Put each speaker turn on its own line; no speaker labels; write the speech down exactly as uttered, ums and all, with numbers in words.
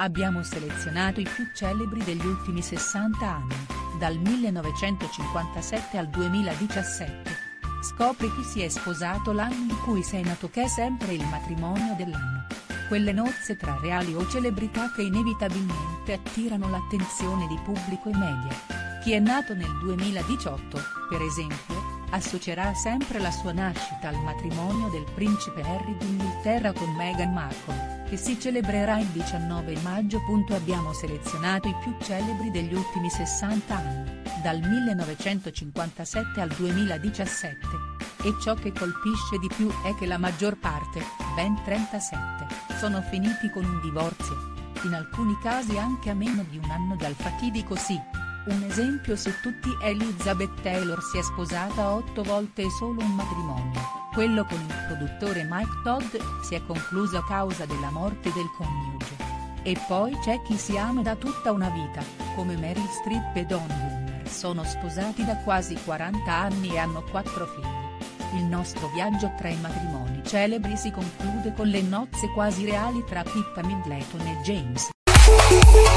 Abbiamo selezionato i più celebri degli ultimi sessanta anni, dal millenovecentocinquantasette al duemiladiciassette. Scopri chi si è sposato l'anno in cui sei nato, che è sempre il matrimonio dell'anno. Quelle nozze tra reali o celebrità che inevitabilmente attirano l'attenzione di pubblico e media. Chi è nato nel duemiladiciotto, per esempio, associerà sempre la sua nascita al matrimonio del principe Harry d'Inghilterra con Meghan Markle, che si celebrerà il diciannove maggio. Abbiamo selezionato i più celebri degli ultimi sessanta anni, dal millenovecentocinquantasette al duemiladiciassette. E ciò che colpisce di più è che la maggior parte, ben trentasette, sono finiti con un divorzio. In alcuni casi anche a meno di un anno dal fatidico sì. Un esempio su tutti: Elizabeth Taylor si è sposata otto volte e solo un matrimonio, quello con il produttore Mike Todd, si è concluso a causa della morte del coniuge. E poi c'è chi si ama da tutta una vita, come Meryl Streep e Don Woomer, sono sposati da quasi quaranta anni e hanno quattro figli. Il nostro viaggio tra i matrimoni celebri si conclude con le nozze quasi reali tra Pippa Middleton e James.